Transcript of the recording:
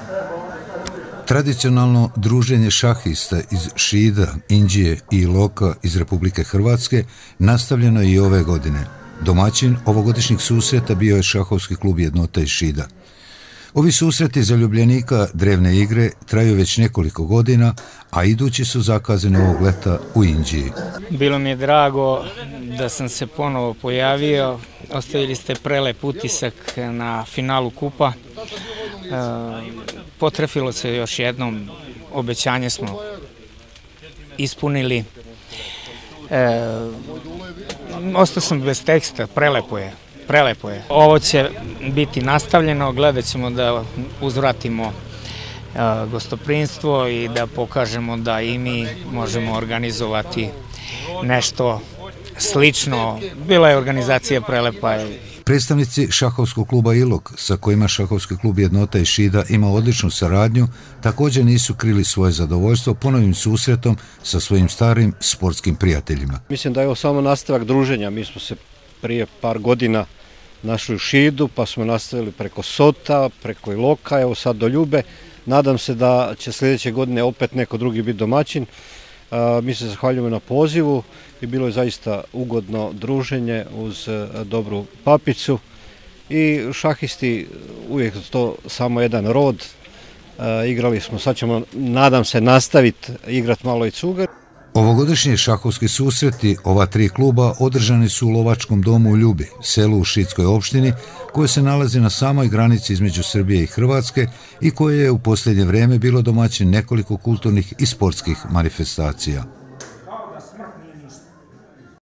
Tradicionalno druženje šahista iz Šida, Inđije i Iloka iz Republike Hrvatske nastavljeno je i ove godine. Domaćin ovogodišnjeg susreta bio je šahovski klub Jednota iz Šida. Ovi susreti zaljubljenika drevne igre traju već nekoliko godina, a idući su zakazani ovog leta u Inđiji. Bilo mi je drago da sam se ponovo pojavio. Ostavili ste prelep utisak na finalu kupa. Potrefilo se još jednom, obećanje smo ispunili. Ostao sam bez teksta, prelepo je. Ovo će biti nastavljeno, gledat ćemo da uzvratimo gostoprimstvo i da pokažemo da i mi možemo organizovati nešto slično. Bila je organizacija prelepa. Predstavnici šahovskog kluba Ilok, sa kojima šahovski klub Jednota iz Šida ima odličnu saradnju, također nisu krili svoje zadovoljstvo ponovnim susretom sa svojim starim sportskim prijateljima. Mislim da je ovo samo nastavak druženja. Mi smo se prije par godina našli u Šidu, pa smo nastavili preko Sota, preko Iloka, evo sad do Ljube. Nadam se da će sljedeće godine opet neko drugi biti domaćin. Mi se zahvaljujemo na pozivu i bilo je zaista ugodno druženje uz dobru papicu. I šahisti, uvijek to samo jedan rod. Igrali smo, sad ćemo, nadam se, nastaviti igrati malo i cugar. Ovogodišnji šahovski susreti ova tri kluba održani su u Lovačkom domu u Ljubi, selu u Šidskoj opštini, koje se nalazi na samoj granici između Srbije i Hrvatske i koje je u posljednje vrijeme bilo domaćin nekoliko kulturnih i sportskih manifestacija.